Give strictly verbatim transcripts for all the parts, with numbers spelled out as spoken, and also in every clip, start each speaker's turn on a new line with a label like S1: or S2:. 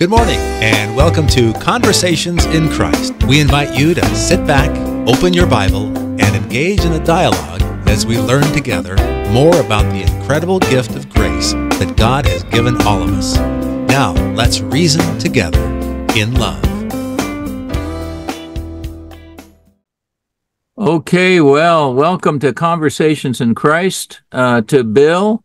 S1: Good morning, and welcome to Conversations in Christ. We invite you to sit back, open your Bible, and engage in a dialogue as we learn together more about the incredible gift of grace that God has given all of us. Now, let's reason together in love.
S2: Okay, well, welcome to Conversations in Christ, uh, to Bill.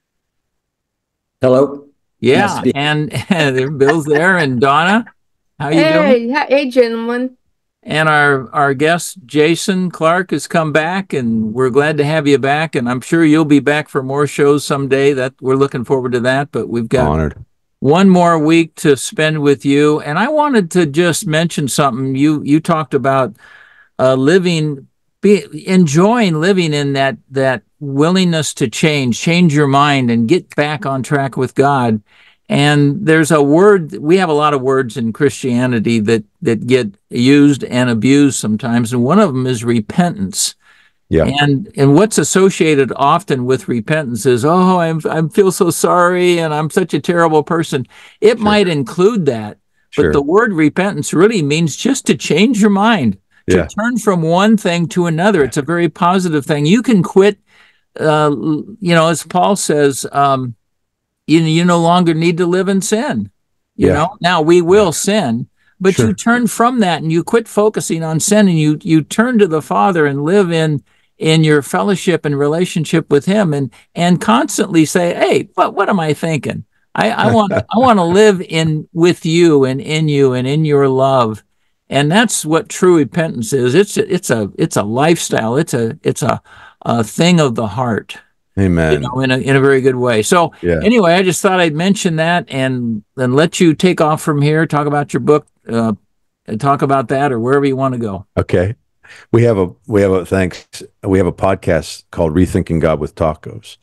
S3: Hello.
S2: Yeah, nice and, and Bill's there, and Donna. How you
S4: hey,
S2: doing?
S4: Hey, gentlemen.
S2: And our, our guest, Jason Clark, has come back, and we're glad to have you back, and I'm sure you'll be back for more shows someday. That we're looking forward to that, but we've got
S3: Honored. One
S2: more week to spend with you, and I wanted to just mention something. You, you talked about uh, living... Be, enjoying living in that that willingness to change, change your mind and get back on track with God. And there's a word, we have a lot of words in Christianity that, that get used and abused sometimes, and one of them is repentance. Yeah. And and what's associated often with repentance is, oh, I'm, I feel so sorry and I'm such a terrible person. It sure. might include that, but sure. the word repentance really means just to change your mind. To yeah. turn from one thing to another. It's a very positive thing. You can quit, uh, you know, as Paul says, um, you, you no longer need to live in sin. You yeah. know, now we will yeah. sin, but sure. you turn from that and you quit focusing on sin, and you you turn to the Father and live in in your fellowship and relationship with Him, and and constantly say, hey, but what am I thinking? I, I want I want to live in with you and in you and in your love. And that's what true repentance is. It's a, it's a it's a lifestyle. It's a it's a, a thing of the heart.
S3: Amen.
S2: You know, in a in a very good way. So yeah. anyway, I just thought I'd mention that and then let you take off from here. Talk about your book. Uh, and talk about that, or wherever you want to go.
S3: Okay. We have a we have a thanks. We have a podcast called Rethinking God with Tacos.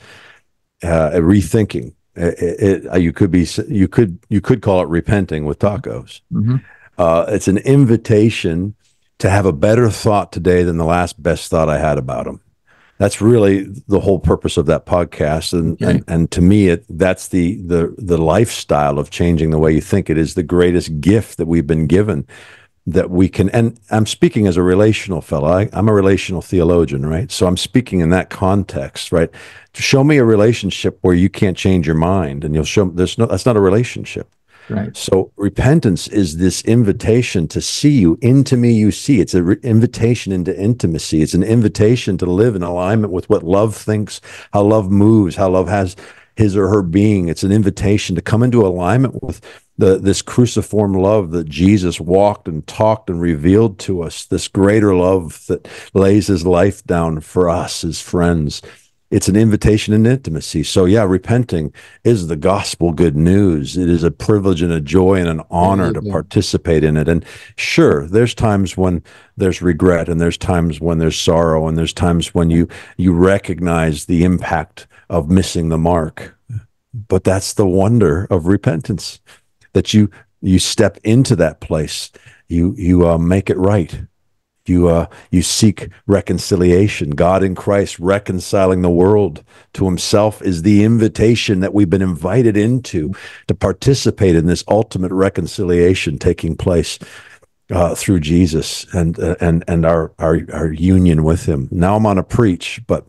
S3: Uh, rethinking. It, it, you could be you could you could call it repenting with tacos. Mm-hmm. Uh, it's an invitation to have a better thought today than the last best thought I had about him. That's really the whole purpose of that podcast. And, okay. and, and to me, it, that's the, the, the lifestyle of changing the way you think. It is the greatest gift that we've been given, that we can, and I'm speaking as a relational fellow. I, I'm a relational theologian, right? So I'm speaking in that context, right? Show me a relationship where you can't change your mind, and you'll show, there's no, that's not a relationship.
S2: Right.
S3: So repentance is this invitation to see you. Into me you see. It's an invitation into intimacy. It's an invitation to live in alignment with what love thinks, how love moves, how love has his or her being. It's an invitation to come into alignment with the this cruciform love that Jesus walked and talked and revealed to us, this greater love that lays his life down for us as friends. It's an invitation in intimacy. So yeah, repenting is the gospel good news. It is a privilege and a joy and an honor to participate in it. And sure, there's times when there's regret, and there's times when there's sorrow, and there's times when you you recognize the impact of missing the mark. But that's the wonder of repentance, that you you step into that place, you you uh, make it right. You uh, you seek reconciliation. God in Christ reconciling the world to himself is the invitation that we've been invited into, to participate in this ultimate reconciliation taking place uh, through Jesus and uh, and and our, our our union with him. Now I'm on a preach, but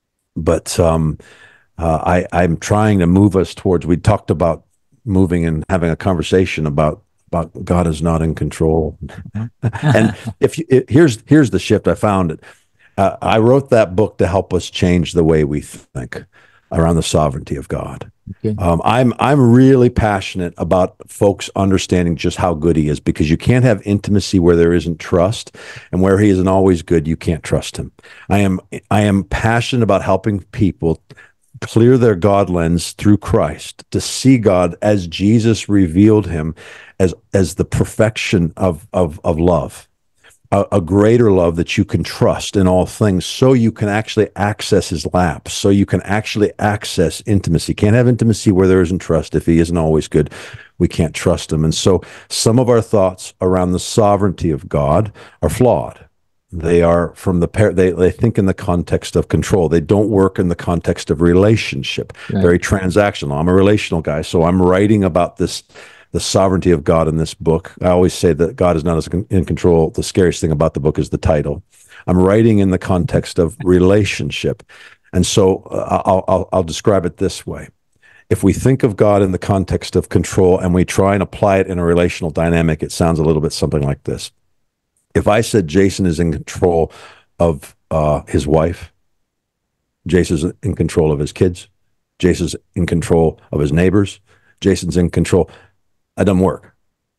S3: but um, uh, I I'm trying to move us towards. We talked about moving and having a conversation about. About God is not in control. And if you, it, here's here's the shift I found. It. Uh, I wrote that book to help us change the way we think around the sovereignty of God. Okay. Um, I'm I'm really passionate about folks understanding just how good he is, because you can't have intimacy where there isn't trust, and where he isn't always good, you can't trust him. I am I am passionate about helping people clear their God lens through Christ, to see God as Jesus revealed him, as as the perfection of of of love, a, a greater love that you can trust in all things, so you can actually access his lap, so you can actually access intimacy. Can't have intimacy where there isn't trust. If he isn't always good, we can't trust him. And so some of our thoughts around the sovereignty of God are flawed. They are from the par- they they think in the context of control. They don't work in the context of relationship. Right. Very transactional. I'm a relational guy, so I'm writing about this the sovereignty of God in this book. I always say that God is not as in control. The scariest thing about the book is the title. I'm writing in the context of relationship. And so uh, I'll, I'll, I'll describe it this way. If we think of God in the context of control and we try and apply it in a relational dynamic, it sounds a little bit something like this. If I said Jason is in control of uh, his wife, Jason's in control of his kids, Jason's in control of his neighbors, Jason's in control, that doesn't work.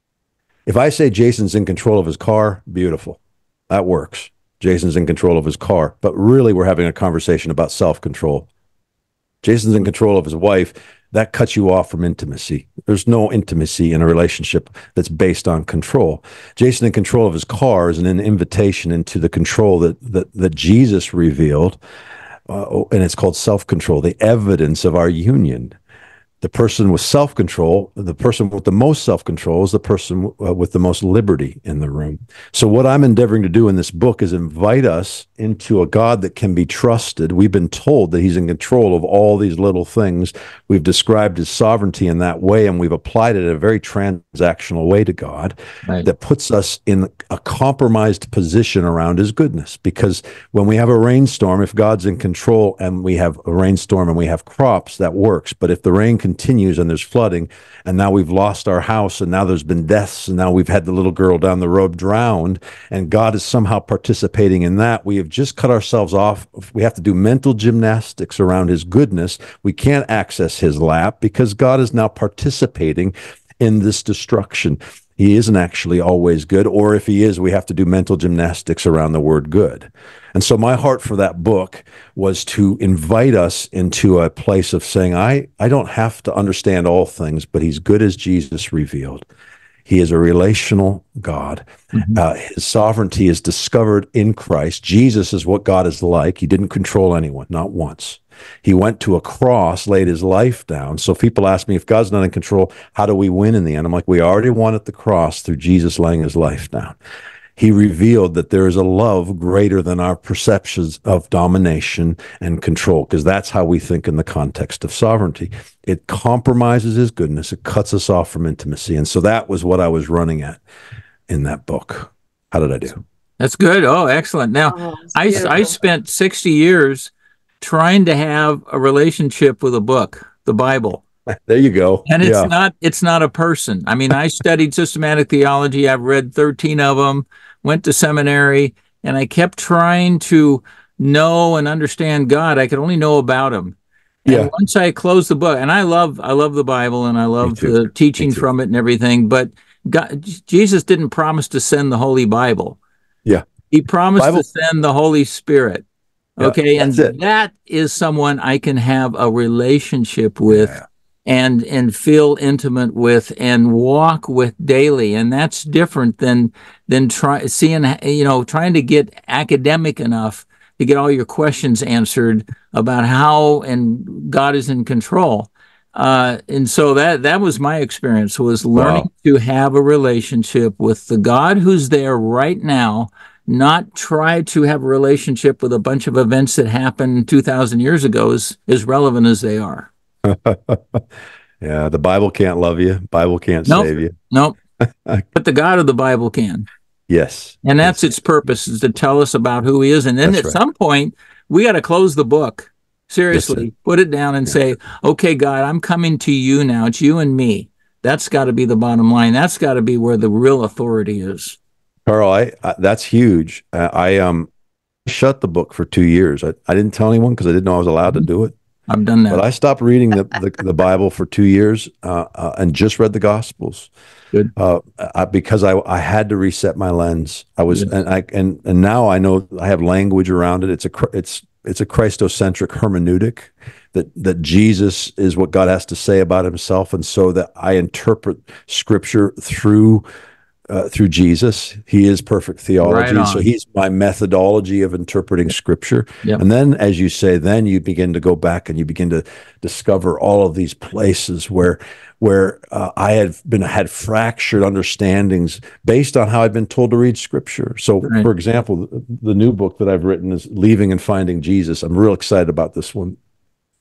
S3: If I say Jason's in control of his car, beautiful, that works. Jason's in control of his car, but really we're having a conversation about self-control. Jason's in control of his wife, that cuts you off from intimacy. There's no intimacy in a relationship that's based on control. Jason in control of his car is an invitation into the control that that, that Jesus revealed, uh, and it's called self-control, the evidence of our union. The person with self-control, the person with the most self-control is the person uh, with the most liberty in the room. So what I'm endeavoring to do in this book is invite us into a God that can be trusted. We've been told that he's in control of all these little things. We've described his sovereignty in that way, and we've applied it in a very transactional way to God, right, that puts us in a compromised position around his goodness. Because when we have a rainstorm, if God's in control and we have a rainstorm and we have crops, that works. But if the rain continues and there's flooding, and now we've lost our house, and now there's been deaths, and now we've had the little girl down the road drowned, and God is somehow participating in that, we have just cut ourselves off. We have to do mental gymnastics around his goodness. We can't access his lap because God is now participating in this destruction. He isn't actually always good, or if he is, we have to do mental gymnastics around the word good. And so my heart for that book was to invite us into a place of saying, I, I don't have to understand all things, but he's good as Jesus revealed. He is a relational God. Mm-hmm. Uh, his sovereignty is discovered in Christ. Jesus is what God is like. He didn't control anyone, not once. He went to a cross, laid his life down. So people ask me, if God's not in control, how do we win in the end? I'm like, we already won at the cross through Jesus laying his life down. He revealed that there is a love greater than our perceptions of domination and control, because that's how we think in the context of sovereignty. It compromises his goodness. It cuts us off from intimacy. And so that was what I was running at in that book. How did I do?
S2: That's good. Oh, excellent. Now, oh, I, I spent sixty years trying to have a relationship with a book, the Bible.
S3: There you go.
S2: And it's
S3: yeah.
S2: not it's not a person. I mean, I studied systematic theology. I've read thirteen of them, went to seminary, and I kept trying to know and understand God. I could only know about him. And yeah. once I closed the book, and I love I love the Bible, and I love the teaching from it and everything, but God, Jesus didn't promise to send the Holy Bible.
S3: Yeah.
S2: He promised
S3: Bible.
S2: to send the Holy Spirit. Okay,
S3: yeah,
S2: and
S3: it.
S2: that is someone I can have a relationship with
S3: yeah.
S2: and and feel intimate with and walk with daily, and that's different than than try seeing you know trying to get academic enough to get all your questions answered about how and God is in control. Uh, and so that that was my experience, was learning wow. to have a relationship with the God who's there right now. Not try to have a relationship with a bunch of events that happened two thousand years ago, as, as relevant as they are.
S3: Yeah, the Bible can't love you. Bible can't
S2: nope,
S3: save you.
S2: Nope. But the God of the Bible can.
S3: Yes.
S2: And that's
S3: yes.
S2: its purpose, is to tell us about who he is. And then that's at right. some point, we got to close the book. Seriously, yes, put it down and yeah. say, okay, God, I'm coming to you now. It's you and me. That's got to be the bottom line. That's got to be where the real authority is.
S3: Carl, I, I that's huge. Uh, I um shut the book for two years. I, I didn't tell anyone because I didn't know I was allowed to do it.
S2: I've done that.
S3: But I stopped reading the, the, the Bible for two years uh, uh, and just read the Gospels.
S2: Good.
S3: Uh, I, because I I had to reset my lens. I was
S2: Good.
S3: and I and and now I know I have language around it. It's a it's it's a Christocentric hermeneutic that that Jesus is what God has to say about himself, and so that I interpret Scripture through. Uh, through Jesus. He is perfect theology.
S2: Right
S3: so he's my methodology of interpreting Scripture.
S2: Yep.
S3: And then, as you say, then you begin to go back and you begin to discover all of these places where where uh, I had been had fractured understandings based on how I'd been told to read Scripture. So,
S2: right.
S3: for example, the, the new book that I've written is Leaving and Finding Jesus. I'm real excited about this one.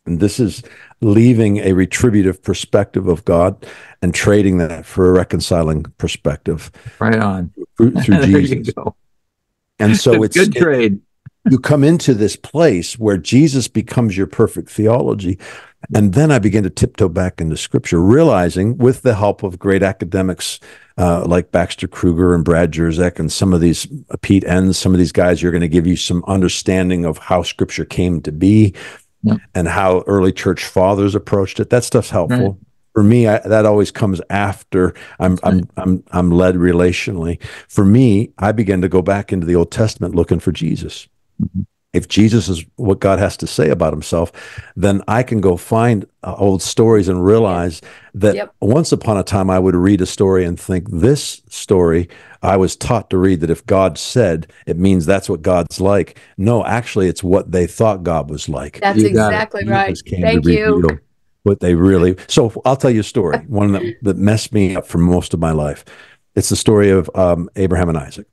S3: And this is leaving a retributive perspective of God and trading that for a reconciling perspective.
S2: Right on.
S3: Through, through
S2: There
S3: Jesus.
S2: you go.
S3: And so it's
S2: good trade.
S3: It, you come into this place where Jesus becomes your perfect theology. And then I begin to tiptoe back into Scripture, realizing with the help of great academics uh, like Baxter Kruger and Brad Jerzek and some of these, uh, Pete Enns, some of these guys are going to give you some understanding of how Scripture came to be yep. and how early church fathers approached it. That stuff's helpful. Right. For me, I, that always comes after I'm I'm I'm I'm led relationally. For me, I begin to go back into the Old Testament looking for Jesus. Mm-hmm. If Jesus is what God has to say about himself, then I can go find uh, old stories and realize that yep. once upon a time I would read a story and think, this story, I was taught to read that if God said, it means that's what God's like. No, actually, it's what they thought God was like.
S4: That's
S3: You
S4: exactly right. Thank
S3: to
S4: you.
S3: What they really, so I'll tell you a story, one that, that messed me up for most of my life. It's the story of um, Abraham and Isaac.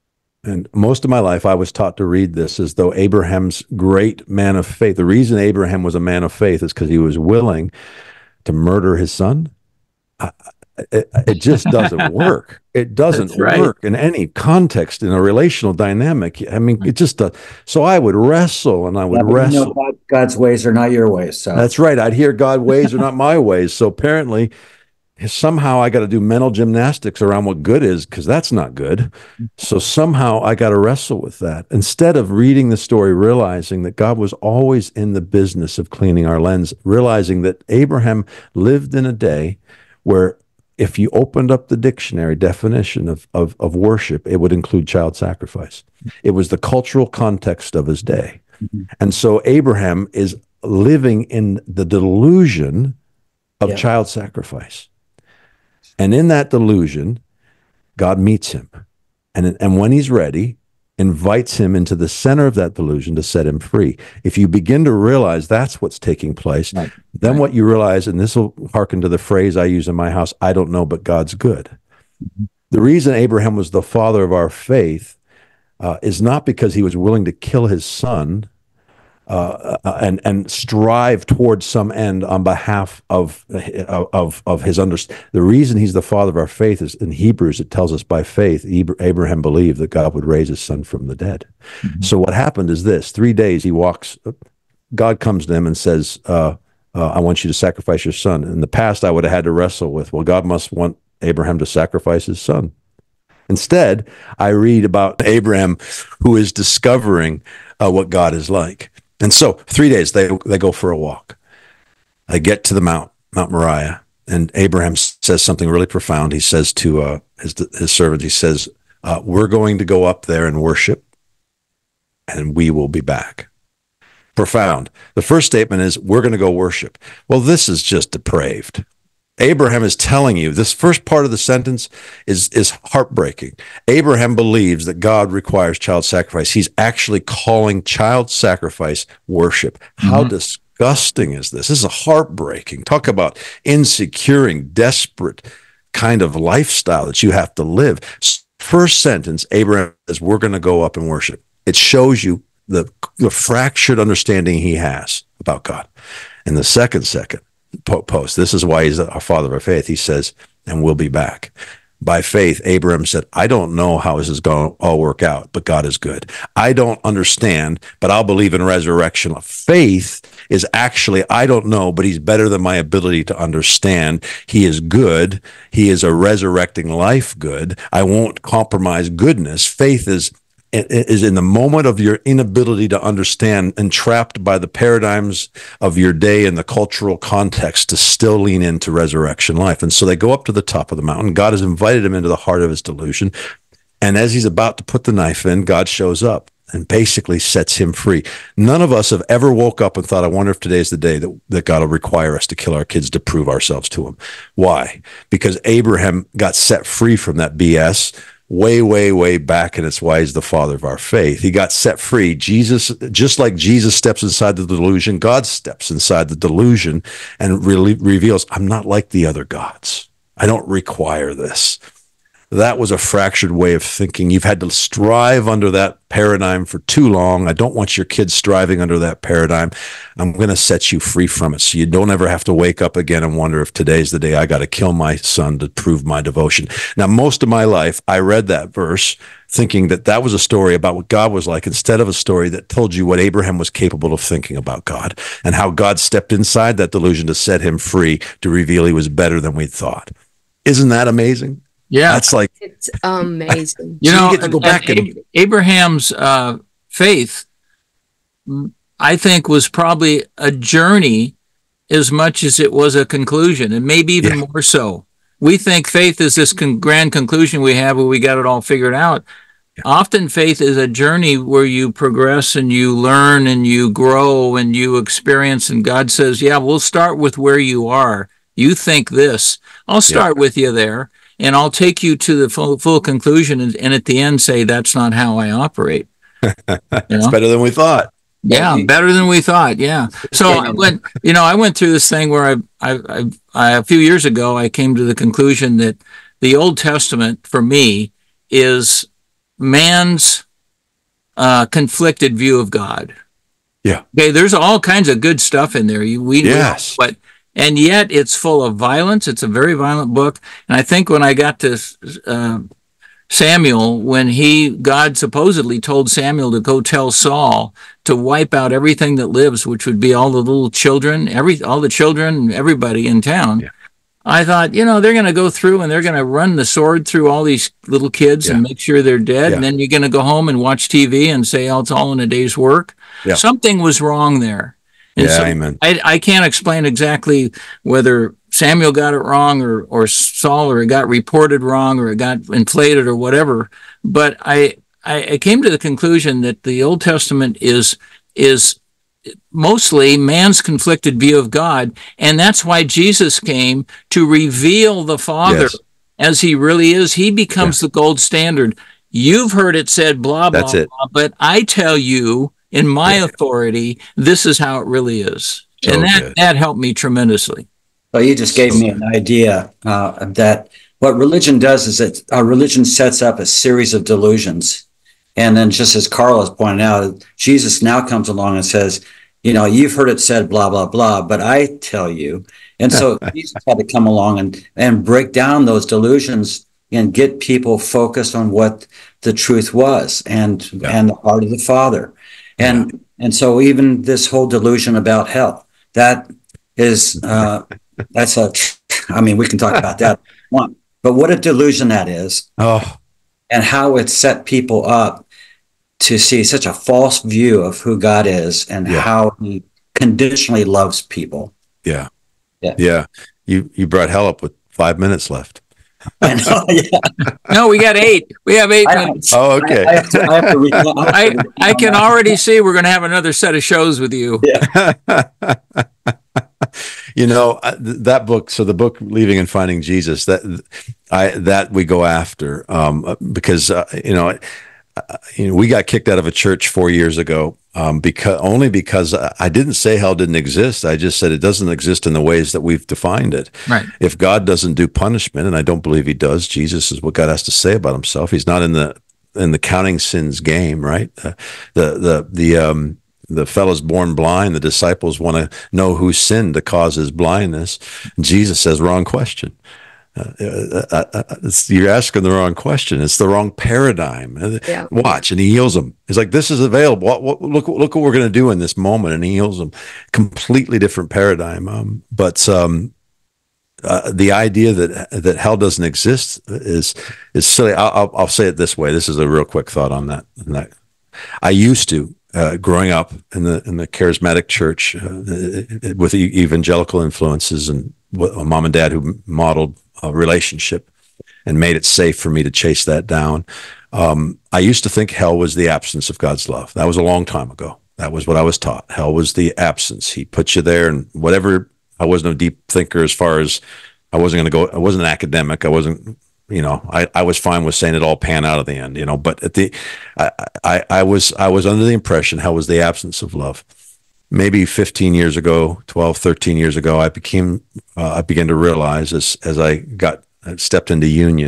S3: And most of my life, I was taught to read this as though Abraham's great man of faith. The reason Abraham was a man of faith is because he was willing to murder his son. I, it, it just doesn't work. It doesn't right. work in any context in a relational dynamic. I mean, it just does. So I would wrestle and I would yeah, wrestle.
S5: You know, God, God's ways are not your ways. So
S3: that's right. I'd hear God's ways are not my ways. So apparently, somehow I got to do mental gymnastics around what good is, because that's not good. So somehow I got to wrestle with that. Instead of reading the story, realizing that God was always in the business of cleaning our lens, realizing that Abraham lived in a day where if you opened up the dictionary definition of, of, of worship, it would include child sacrifice. It was the cultural context of his day. Mm-hmm. And so Abraham is living in the delusion of yeah. child sacrifice. And in that delusion, God meets him. And, and when he's ready, invites him into the center of that delusion to set him free. If you begin to realize that's what's taking place, right. then right. what you realize, and this will hearken to the phrase I use in my house, I don't know, but God's good. Mm-hmm. The reason Abraham was the father of our faith uh, is not because he was willing to kill his son uh, and and strive towards some end on behalf of of of his understanding. The reason he's the father of our faith is in Hebrews. It tells us by faith Abraham believed that God would raise his son from the dead. Mm-hmm. So what happened is this: three days he walks. God comes to him and says, uh, uh, "I want you to sacrifice your son." In the past, I would have had to wrestle with, well, God must want Abraham to sacrifice his son. Instead, I read about Abraham who is discovering uh, what God is like. And so three days, they they go for a walk. They get to the Mount, Mount Moriah, and Abraham says something really profound. He says to uh, his, his servant, he says, uh, we're going to go up there and worship, and we will be back. Profound. The first statement is, we're going to go worship. Well, this is just depraved. Abraham is telling you, this first part of the sentence is, is heartbreaking. Abraham believes that God requires child sacrifice. He's actually calling child sacrifice worship. How mm-hmm. disgusting is this? This is heartbreaking. Talk about insecuring, desperate kind of lifestyle that you have to live. First sentence, Abraham says, we're going to go up and worship. It shows you the, the fractured understanding he has about God. And the second second, post. This is why he's our father of faith. He says, and we'll be back. By faith, Abraham said, I don't know how this is going to all work out, but God is good. I don't understand, but I'll believe in resurrection. Faith is actually, I don't know, but he's better than my ability to understand. He is good. He is a resurrecting life good. I won't compromise goodness. Faith is is in the moment of your inability to understand, entrapped by the paradigms of your day and the cultural context, to still lean into resurrection life. And so they go up to the top of the mountain. God has invited him into the heart of his delusion. And as he's about to put the knife in, God shows up and basically sets him free. None of us have ever woke up and thought, I wonder if today's the day that, that God will require us to kill our kids to prove ourselves to him. Why? Because Abraham got set free from that B S way, way, way back, and it's why he's the father of our faith. He got set free. Jesus, just like Jesus steps inside the delusion, God steps inside the delusion and really reveals, I'm not like the other gods. I don't require this. that was a fractured way of thinking. You've had to strive under that paradigm for too long. I don't want your kids striving under that paradigm. I'm going to set you free from it so you don't ever have to wake up again and wonder if today's the day I got to kill my son to prove my devotion. Now, most of my life, I read that verse thinking that that was a story about what God was like, instead of a story that told you what Abraham was capable of thinking about God and how God stepped inside that delusion to set him free, to reveal he was better than we thought. Isn't that amazing?
S2: Yeah,
S3: that's like,
S4: it's amazing.
S2: You
S3: so
S2: know,
S3: you get to go back and,
S2: and Abraham's uh, faith, I think, was probably a journey as much as it was a conclusion, and maybe even
S3: yeah.
S2: more so. We think faith is this con- grand conclusion we have where we got it all figured out. Yeah. Often faith is a journey where you progress and you learn and you grow and you experience, and God says, yeah, we'll start with where you are. You think this. I'll start yeah. with you there. And I'll take you to the full, full conclusion, and, and at the end say, that's not how I operate. You know?
S3: It's better than we thought.
S2: Yeah, better than we thought. Yeah. So I went, you know, I went through this thing where I, I, I, I, a few years ago, I came to the conclusion that the Old Testament for me is man's uh, conflicted view of God.
S3: Yeah.
S2: Okay. There's all kinds of good stuff in there. You, we,
S3: yes.
S2: But and yet it's full of violence. It's a very violent book. And I think when I got to uh, Samuel, when he, God supposedly told Samuel to go tell Saul to wipe out everything that lives, which would be all the little children, every, all the children, everybody in town. Yeah. I thought, you know, they're going to go through and they're going to run the sword through all these little kids yeah. and make sure they're dead. Yeah. And then you're going to go home and watch T V and say, oh, it's all in a day's work. Yeah. Something was wrong there. And
S3: yeah,
S2: so
S3: amen.
S2: I, I can't explain exactly whether Samuel got it wrong or, or Saul, or it got reported wrong, or it got inflated or whatever. But I, I, I came to the conclusion that the Old Testament is, is mostly man's conflicted view of God. And that's why Jesus came to reveal the Father yes. as he really is. He becomes yeah. the gold standard. You've heard it said, blah, blah,
S3: that's it.
S2: blah, but I tell you, in my yeah. authority, this is how it really is. So and that, that helped me tremendously.
S5: Well, you just gave me an idea uh, that what religion does is that our religion sets up a series of delusions. And then just as Carl has pointed out, Jesus now comes along and says, you know, you've heard it said, blah, blah, blah, but I tell you. And so Jesus had to come along and, and break down those delusions and get people focused on what the truth was and, yeah. and the heart of the Father. And yeah. and so even this whole delusion about hell, that is, uh, that's a, I mean, we can talk about that one, but what a delusion that is.
S3: Oh.
S5: And how it set people up to see such a false view of who God is and yeah. how he conditionally loves people.
S3: Yeah. Yeah. Yeah. You, you brought hell up with five minutes left.
S5: I know, yeah.
S2: No, we got eight. We have eight
S5: I,
S2: minutes.
S3: Oh, okay.
S5: I, I, have to, I, have to re-
S2: I, I can already see we're going to have another set of shows with you.
S5: Yeah.
S3: You know, that book, so the book Leaving and Finding Jesus, that I that we go after um, because, uh, you know, uh, you know, we got kicked out of a church four years ago um, because only because I didn't say hell didn't exist. I just said it doesn't exist in the ways that we've defined it.
S2: Right.
S3: If God doesn't do punishment, and I don't believe he does, Jesus is what God has to say about himself. He's not in the in the counting sins game, right? Uh, the the the um, the fellow's born blind. The disciples want to know who sinned to cause his blindness. Jesus says, wrong question. Uh, uh, uh, uh, you're asking the wrong question. It's the wrong paradigm. Yeah. Watch, and he heals them. He's like, "This is available. What, what, look, look what we're going to do in this moment," and he heals them. Completely different paradigm. Um, but um, uh, the idea that that hell doesn't exist is is silly. I'll, I'll, I'll say it this way. This is a real quick thought on that. On that. I used to. Uh, growing up in the in the charismatic church uh, with evangelical influences and a mom and dad who modeled a relationship and made it safe for me to chase that down. Um, I used to think hell was the absence of God's love. That was a long time ago. That was what I was taught. Hell was the absence. He put you there, and whatever. I wasn't a deep thinker as far as I wasn't going to go. I wasn't an academic. I wasn't. You know, I, I was fine with saying it all pan out at the end, you know, but at the, I, I, I was, I was under the impression hell was the absence of love. Maybe fifteen years ago, twelve, thirteen years ago, I became, uh, I began to realize as, as I got, stepped into union,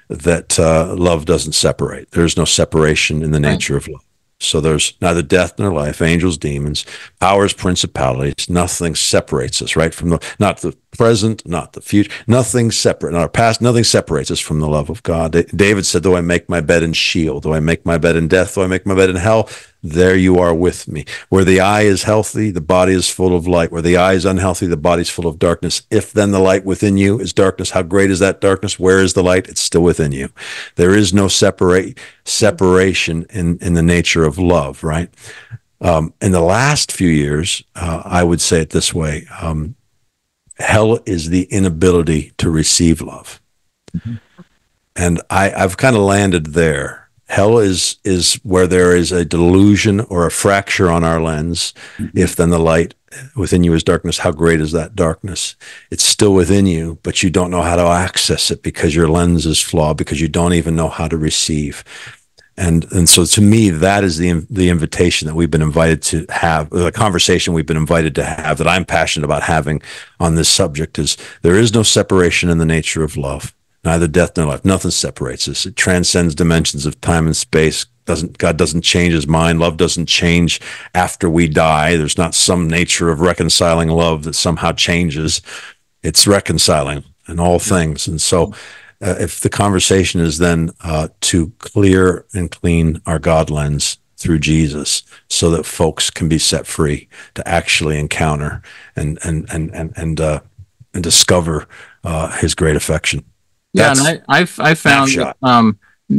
S3: that uh, love doesn't separate. There's no separation in the nature of love. So there's neither death nor life, angels, demons, powers, principalities. Nothing separates us, right? From the, not the present, not the future, nothing separate, not our past, nothing separates us from the love of God. David said, though I make my bed in Sheol, though I make my bed in death, though I make my bed in hell, there you are with me. Where the eye is healthy, the body is full of light. Where the eye is unhealthy, the body is full of darkness. If then the light within you is darkness, how great is that darkness? Where is the light? It's still within you. There is no separate separation in, in the nature of love, right? Um, in the last few years, uh, I would say it this way. Um, hell is the inability to receive love. Mm-hmm. And I, I've kind of landed there. Hell is is where there is a delusion or a fracture on our lens. Mm-hmm. If then the light within you is darkness, how great is that darkness? It's still within you, but you don't know how to access it because your lens is flawed, because you don't even know how to receive. And and so to me, that is the the invitation that we've been invited to have, the conversation we've been invited to have, that I'm passionate about having on this subject, is there is no separation in the nature of love. Neither death nor life. Nothing separates us. It transcends dimensions of time and space. Doesn't God doesn't change his mind. Love doesn't change after we die. There's not some nature of reconciling love that somehow changes. It's reconciling in all things. And so uh, if the conversation is then uh, to clear and clean our God lens through Jesus, so that folks can be set free to actually encounter and and and and and, uh, and discover uh, his great affection.
S2: Yeah, That's and I, I, I found that, um,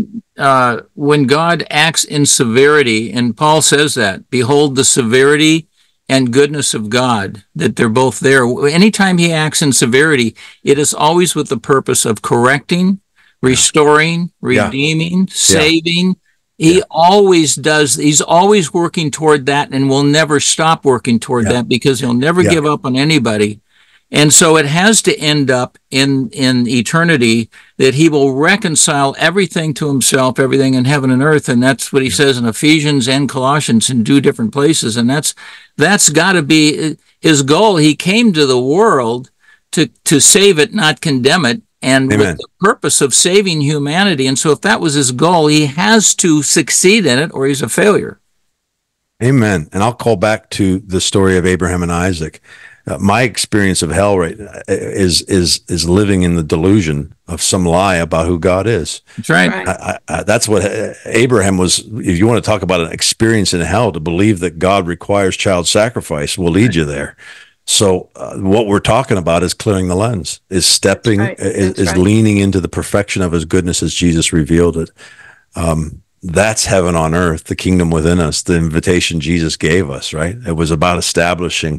S2: uh, when God acts in severity, and Paul says that, behold the severity and goodness of God, that they're both there. Anytime he acts in severity, it is always with the purpose of correcting, restoring,
S3: yeah.
S2: redeeming,
S3: yeah.
S2: saving. He
S3: yeah.
S2: always does. He's always working toward that, and will never stop working toward
S3: yeah.
S2: that, because he'll never
S3: yeah.
S2: give up on anybody. And so it has to end up in, in eternity that he will reconcile everything to himself, everything in heaven and earth. And that's what he says in Ephesians and Colossians in two different places. And that's, that's got to be his goal. He came to the world to, to save it, not condemn it, and
S3: Amen.
S2: with the purpose of saving humanity. And so if that was his goal, he has to succeed in it, or he's a failure.
S3: Amen. And I'll call back to the story of Abraham and Isaac. Uh, my experience of hell right is is is living in the delusion of some lie about who God is.
S2: That's right.
S3: I, I, that's what Abraham was. If you want to talk about an experience in hell, to believe that God requires child sacrifice will lead right. you there. So uh, what we're talking about is clearing the lens, is stepping, right. is, is right. leaning into the perfection of his goodness as Jesus revealed it. Um, that's heaven on earth, the kingdom within us, the invitation Jesus gave us, right? It was about establishing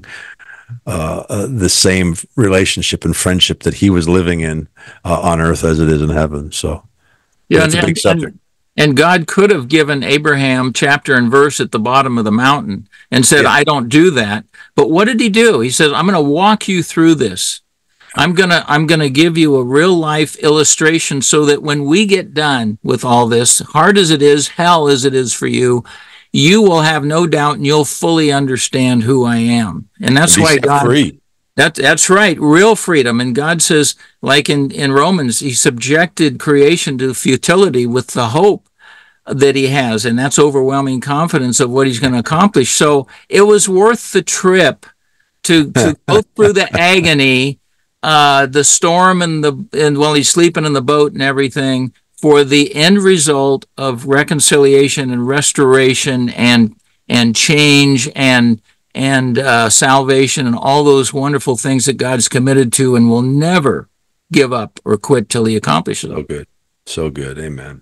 S3: Uh, uh, the same relationship and friendship that he was living in uh, on earth as it is in heaven. So,
S2: yeah,
S3: it's a big
S2: and,
S3: subject.
S2: And, and God could have given Abraham chapter and verse at the bottom of the mountain and said, yeah. I don't do that. But what did he do? He said, I'm going to walk you through this. I'm going to I'm going to give you a real life illustration, so that when we get done with all this, hard as it is, hell as it is for you, you will have no doubt, and you'll fully understand who I am. And that's why God,
S3: free.
S2: That, that's right, real freedom. And God says, like in, in Romans, he subjected creation to futility with the hope that he has. And that's overwhelming confidence of what he's going to accomplish. So it was worth the trip to, to go through the agony, uh, the storm, and the and while he's sleeping in the boat and everything, for the end result of reconciliation and restoration and and change and and uh, salvation and all those wonderful things that God's committed to and will never give up or quit till he accomplishes them.
S3: So good. So good. Amen.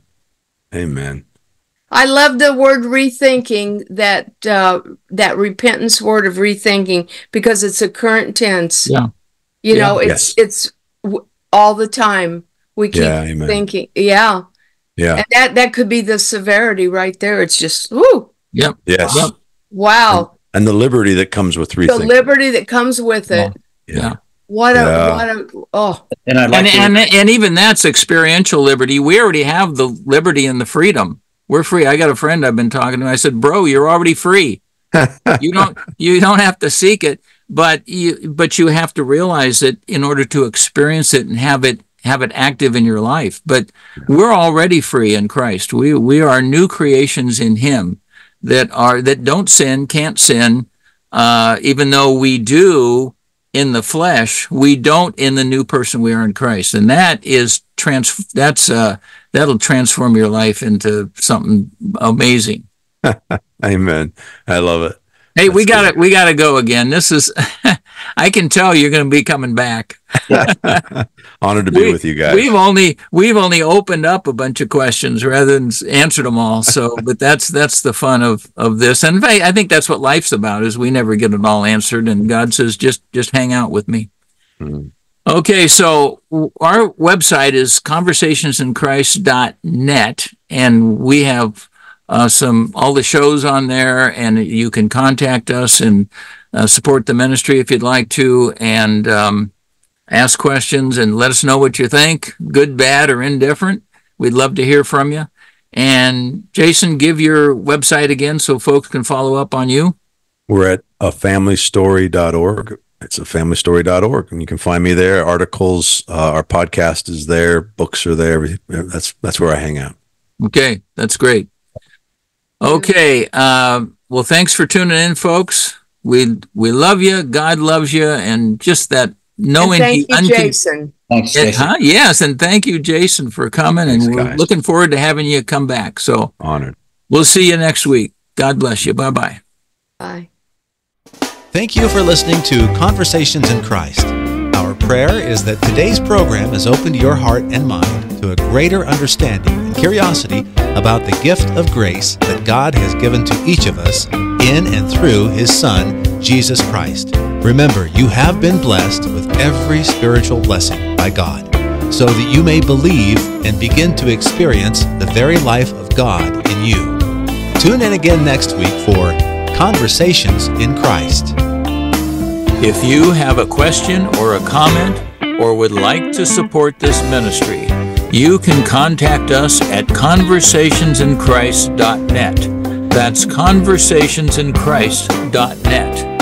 S3: Amen.
S4: I love the word rethinking, that uh, that repentance word of rethinking, because it's a current tense.
S2: Yeah.
S4: You
S2: yeah.
S4: know, it's
S3: Yes.
S4: it's w- all the time. We keep
S3: Yeah, amen.
S4: thinking, yeah.
S3: Yeah.
S4: And that, that could be the severity right there. It's just, woo.
S2: Yep.
S3: Yes.
S2: Yep.
S4: Wow.
S3: And, and the liberty that comes with rethinking.
S4: The liberty that comes with it.
S2: Yeah. yeah.
S4: What a,
S3: Yeah.
S4: what a, oh.
S5: And I'd like
S2: and,
S5: to,
S2: and, and even that's experiential liberty. We already have the liberty and the freedom. We're free. I got a friend I've been talking to. I said, bro, you're already free. you don't, you don't have to seek it, but you, but you have to realize that in order to experience it and have it, have it active in your life. But we're already free in Christ. We we are new creations in Him that are that don't sin, can't sin. Uh, even though we do in the flesh, we don't in the new person we are in Christ, and that is trans. That's uh, that'll transform your life into something amazing.
S3: Amen. I love it.
S2: Hey,
S3: That's
S2: we got
S3: good.
S2: to we got to go again. This is, I can tell you're going to be coming back.
S3: Honored to be
S2: We-
S3: with you guys.
S2: We've only we've only opened up a bunch of questions rather than s- answered them all. So, but that's that's the fun of of this, and in fact, I think that's what life's about. Is we never get it all answered, and God says, just just hang out with me.
S3: Mhm.
S2: Okay, so w- our website is conversations in christ dot net, and we have uh, some all the shows on there, and you can contact us and uh, support the ministry if you'd like to, and um, ask questions and let us know what you think, good, bad, or indifferent. We'd love to hear from you. And Jason, give your website again so folks can follow up on you.
S3: We're at a family story dot org. It's a family story dot org, and you can find me there. Articles, uh, our podcast is there, books are there. everything- That's that's where I hang out.
S2: Okay, that's great. Okay, uh, well, thanks for tuning in, folks. We we love you. God loves you, and just that knowing
S4: And
S2: He
S4: thank you,
S2: uncon-
S4: Jason.
S5: Thanks,
S2: Yeah,
S5: Jason.
S2: huh? Yes, and thank you, Jason, for coming,
S3: Thanks,
S2: and we're
S3: guys.
S2: looking forward to having you come back. So
S3: Honored.
S2: we'll see you next week. God bless you. Bye-bye.
S4: Bye.
S1: Thank you for listening to Conversations in Christ. Our prayer is that today's program has opened your heart and mind to a greater understanding and curiosity about the gift of grace that God has given to each of us in and through His Son, Jesus Christ. Remember, you have been blessed with every spiritual blessing by God, so that you may believe and begin to experience the very life of God in you. Tune in again next week for Conversations in Christ.
S2: If you have a question or a comment or would like to support this ministry, you can contact us at conversations in christ dot net. That's conversations in christ dot net.